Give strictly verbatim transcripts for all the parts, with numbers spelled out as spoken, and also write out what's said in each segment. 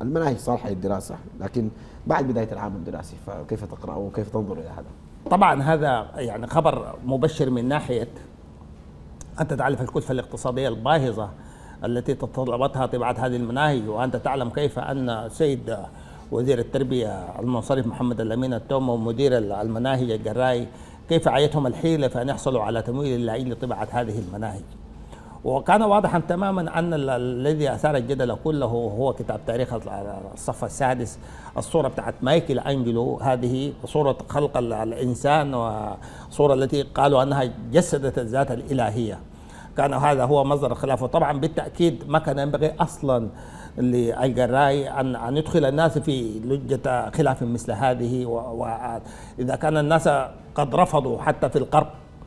المناهج صالحة للدراسة، لكن بعد بداية العام الدراسي، فكيف تقرأ وكيف تنظر إلى هذا؟ طبعا هذا يعني خبر مبشر من ناحية أنت تعرف الكلفة الاقتصادية الباهظة التي تطلبتها طباعة هذه المناهج، وأنت تعلم كيف أن سيد وزير التربية المنصرف محمد الأمين التومة ومدير المناهج الجراي كيف عيتهم الحيلة فأن يحصلوا على تمويل العين لطباعة هذه المناهج. وكان واضحا تماما أن الذي أثار الجدل كله هو كتاب تاريخ الصف السادس، الصورة بتاعت مايكل أنجلو، هذه صورة خلق الإنسان وصورة التي قالوا أنها جسدت الذات الإلهية. كان هذا هو مصدر الخلاف، وطبعا بالتأكيد ما كان ينبغي أصلا للجراي أن أن يدخل الناس في لجة خلاف مثل هذه، وإذا كان الناس قد رفضوا حتى في القرب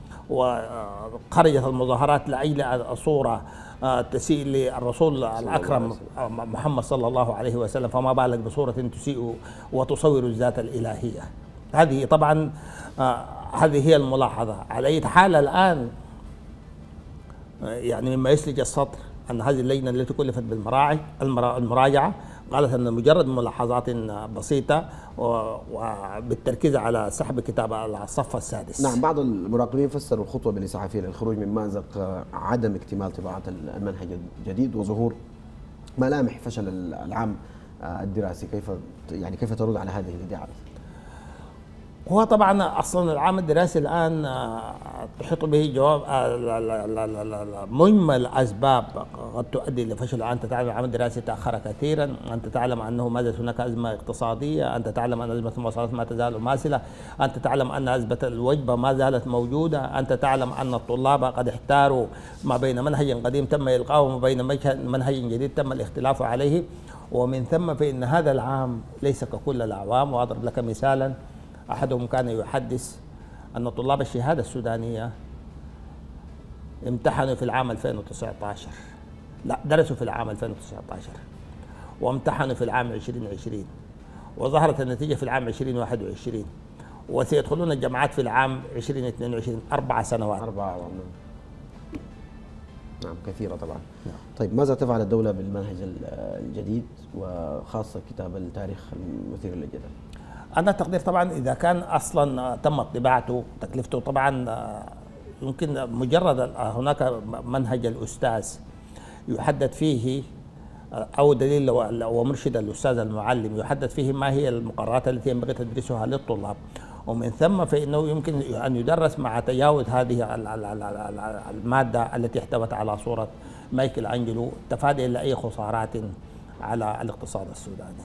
وخرجت المظاهرات لأجل صورة تسيء للرسول الأكرم محمد صلى الله عليه وسلم، فما بالك بصورة تسيء وتصور الذات الإلهية. هذه طبعا هذه هي الملاحظة. على أي حال الآن يعني مما يسلج السطر أن هذه اللجنة التي كلفت بالمراجعة قالت أن مجرد ملاحظات بسيطة وبالتركيز على سحب كتاب الصف السادس. نعم، بعض المراقبين فسروا الخطوة بالإسعاف فيها للخروج من مأزق عدم اكتمال طباعة المنهج الجديد وظهور ملامح فشل العام الدراسي. كيف يعني كيف ترد على هذه الادعاءات؟ هو طبعا اصلا العام الدراسي الان تحيط به جواب مجمل اسباب قد تؤدي لفشل. انت تعلم العام الدراسي تاخر كثيرا، انت تعلم انه ما زالت هناك ازمه اقتصاديه، انت تعلم ان ازمه المواصلات ما تزال ماثله، انت تعلم ان ازمه الوجبه ما زالت موجوده، انت تعلم ان الطلاب قد احتاروا ما بين منهج قديم تم القائه وما بين منهج جديد تم الاختلاف عليه. ومن ثم فان هذا العام ليس ككل الاعوام. واضرب لك مثالا، أحدهم كان يحدث أن طلاب الشهادة السودانية امتحنوا في العام ألفين وتسعة عشر، لا درسوا في العام ألفين وتسعة عشر وامتحنوا في العام ألفين وعشرين، وظهرت النتيجة في العام ألفين وواحد وعشرين، وسيدخلون الجامعات في العام ألفين واثنين وعشرين. أربع سنوات. أربعة نعم، كثيرة طبعا. نعم. طيب ماذا تفعل الدولة بالمنهج الجديد وخاصة كتاب التاريخ المثير للجدل؟ أنا تقدير طبعا إذا كان أصلا تمت طباعته تكلفته طبعا يمكن مجرد هناك منهج الأستاذ يحدد فيه أو دليل ومرشد الأستاذ المعلم يحدد فيه ما هي المقررات التي ينبغي تدريسها للطلاب، ومن ثم فإنه يمكن أن يدرس مع تجاوز هذه المادة التي احتوت على صورة مايكل أنجلو تفاديا لأي خسارات على الاقتصاد السوداني.